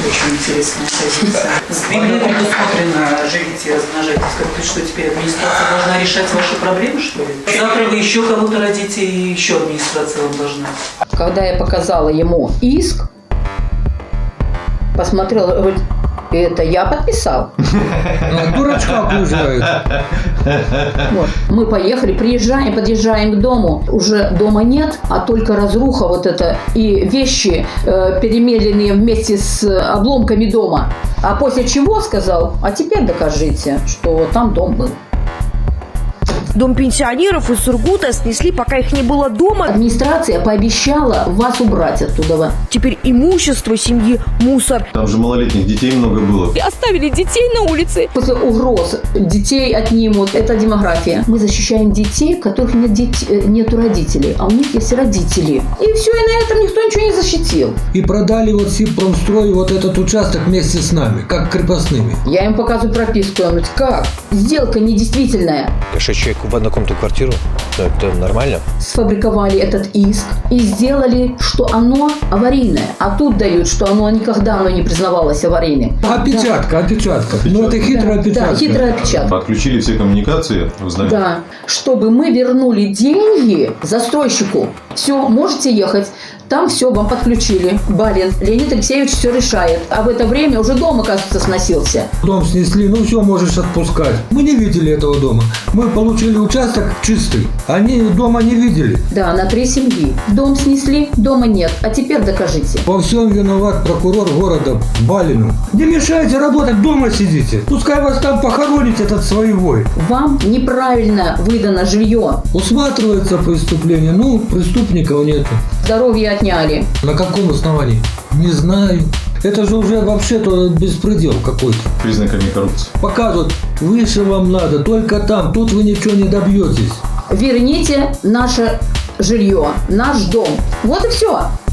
очень интересная позиция. В Библии предусмотрено «живите и размножайтесь». Как что теперь администрация должна решать ваши проблемы, что ли? Завтра вы еще кого-то родите, и еще администрация вам должна. Когда я показала ему иск, посмотрел, говорит, это я подписал. Дурачка окружает. Вот. Мы поехали, приезжаем, подъезжаем к дому. Уже дома нет, а только разруха вот эта и вещи перемеленные вместе с обломками дома. А после чего сказал, а теперь докажите, что там дом был. Дом пенсионеров из Сургута снесли, пока их не было дома. Администрация пообещала вас убрать оттуда. Теперь имущество семьи – мусор. Там же малолетних детей много было. И оставили детей на улице. После угроз детей отнимут. Это демография. Мы защищаем детей, у которых нету родителей, а у них есть родители. И все, и на этом никто ничего не защитил. И продали вот Сибпромстрою вот этот участок вместе с нами, как крепостными. Я им показываю прописку. Он говорит, как? Сделка недействительная. 6 человек в однокомнатную квартиру? Это нормально? Сфабриковали этот иск и сделали, что оно аварийное. А тут дают, что оно никогда не признавалось аварийным. Опечатка. Ну, это хитрая опечатка. Да, хитрая опечатка. Отключили все коммуникации, вы знаете? Да. Чтобы мы вернули деньги застройщику. Все, можете ехать. Там все вам подключили. Барин Леонид Алексеевич все решает. А в это время уже дом, оказывается, сносился. Дом снесли, ну все, можешь отпускать. Мы не видели этого дома. Мы получили участок чистый. Они дома не видели. Да, на 3 семьи. Дом снесли, дома нет. А теперь докажите. Во всем виноват прокурор города Балину. Не мешайте работать, дома сидите. Пускай вас там похоронить этот своевой. Вам неправильно выдано жилье. Усматривается преступление, ну, преступников нету. Здоровье отняли. На каком основании? Не знаю. Это же уже вообще-то беспредел какой-то. Признаками коррупции. Показывают, выше вам надо, только там, тут вы ничего не добьетесь. Верните наше жилье, наш дом. Вот и все.